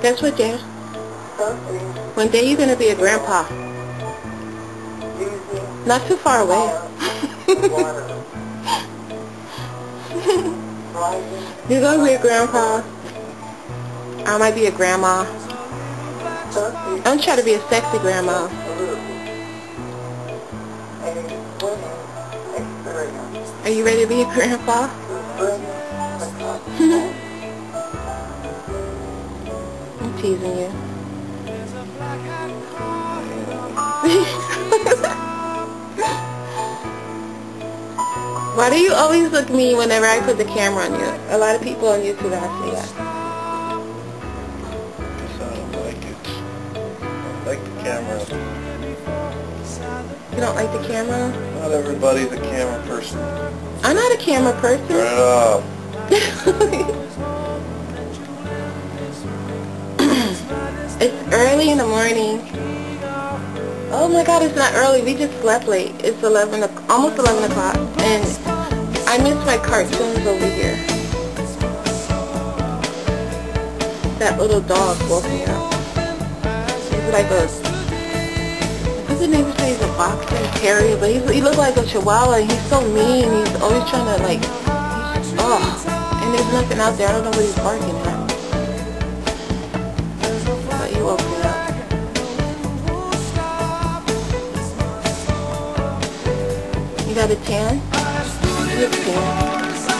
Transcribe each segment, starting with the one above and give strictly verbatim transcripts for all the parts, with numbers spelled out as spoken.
Guess what, Jan? One day you're gonna be a grandpa. Not too far away. You're gonna be a grandpa. I might be a grandma. I'm trying to be a sexy grandma. Are you ready to be a grandpa? I'm teasing you. Why do you always look mean whenever I put the camera on you? A lot of people on YouTube ask me that. Because I don't like it. I like the camera. You don't like the camera? Not everybody's a camera person. I'm not a camera person. Turn it off. It's early in the morning. Oh my god, it's not early. We just slept late. It's eleven, almost eleven o'clock, and I missed my cartoons over here. That little dog woke me up. He's like a, what's the name of it? He's a boxer terrier, but he's, he looks like a chihuahua, and he's so mean. He's always trying to like, oh, and there's nothing out there. I don't know what he's barking at. But he woke me up. You got a tan? You look tan.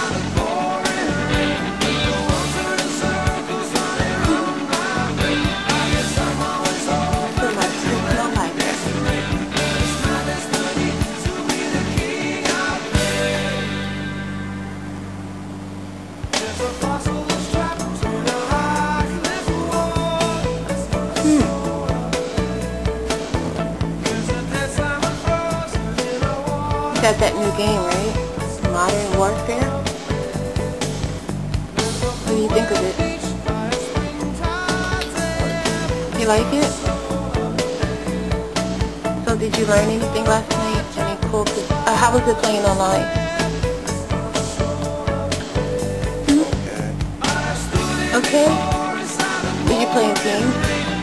Got that new game, right? Modern Warfare. What do you think of it? You like it? So did you learn anything last night? Any cool? Uh, how was it playing online? Hmm? Okay. Did you play a game?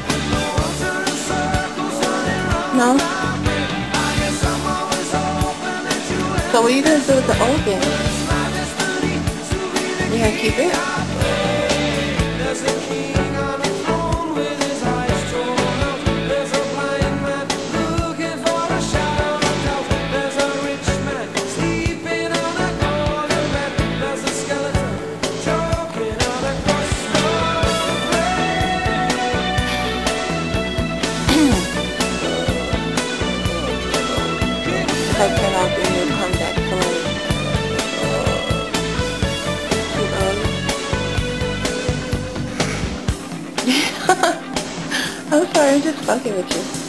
No? So what are you going to do with the old game? You going to keep it? If I turn off the new come back to life. Too early. I'm sorry, I'm just fucking with you.